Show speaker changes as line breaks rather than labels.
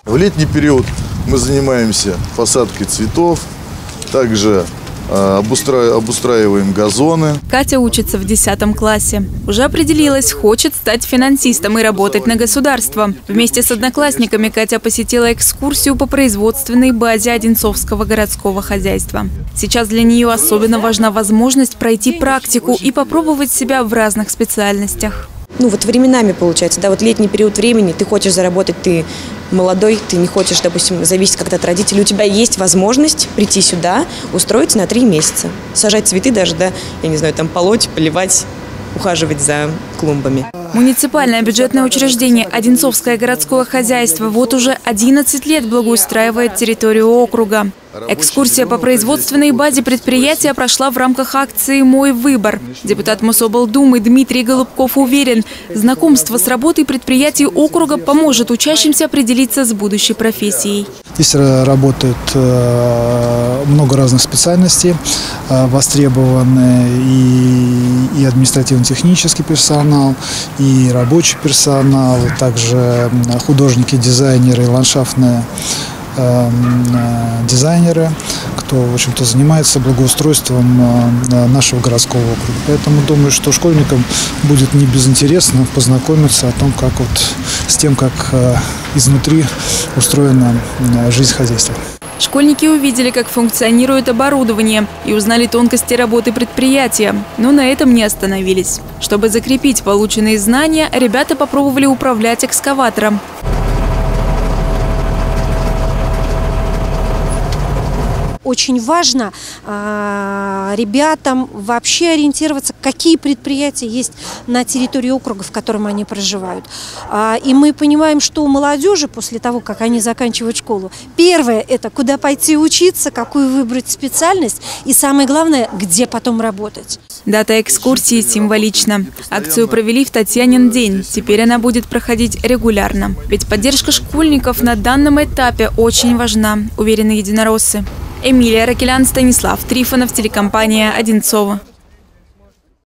В летний период мы занимаемся посадкой цветов, также обустраиваем газоны.
Катя учится в 10 классе. Уже определилась, хочет стать финансистом и работать на государство. Вместе с одноклассниками Катя посетила экскурсию по производственной базе Одинцовского городского хозяйства. Сейчас для нее особенно важна возможность пройти практику и попробовать себя в разных специальностях.
Вот временами получается, да, вот летний период времени, ты хочешь заработать, ты молодой, ты не хочешь, допустим, зависеть как-то от родителей, у тебя есть возможность прийти сюда, устроиться на 3 месяца, сажать цветы даже, да, я не знаю, там полоть, поливать, ухаживать за клумбами.
Муниципальное бюджетное учреждение Одинцовское городское хозяйство вот уже 11 лет благоустраивает территорию округа. Экскурсия по производственной базе предприятия прошла в рамках акции «Мой выбор». Депутат Мособлдумы Дмитрий Голубков уверен, знакомство с работой предприятий округа поможет учащимся определиться с будущей профессией.
Здесь работает много разных специальностей, востребованы и административно-технический персонал, и рабочий персонал, также художники, дизайнеры, и ландшафтные дизайнеры, кто, в общем-то, занимается благоустройством нашего городского округа. Поэтому думаю, что школьникам будет не безинтересно познакомиться о том, с тем, как изнутри устроена жизнь хозяйства.
Школьники увидели, как функционирует оборудование, и узнали тонкости работы предприятия. Но на этом не остановились. Чтобы закрепить полученные знания, ребята попробовали управлять экскаватором.
Очень важно ребятам вообще ориентироваться, какие предприятия есть на территории округа, в котором они проживают. И мы понимаем, что у молодежи после того, как они заканчивают школу, первое – это куда пойти учиться, какую выбрать специальность и, самое главное, где потом работать.
Дата экскурсии символична. Акцию провели в Татьянин день. Теперь она будет проходить регулярно. Ведь поддержка школьников на данном этапе очень важна, уверены единороссы. Эмилия Ракелян, Станислав Трифонов, телекомпания «Одинцово».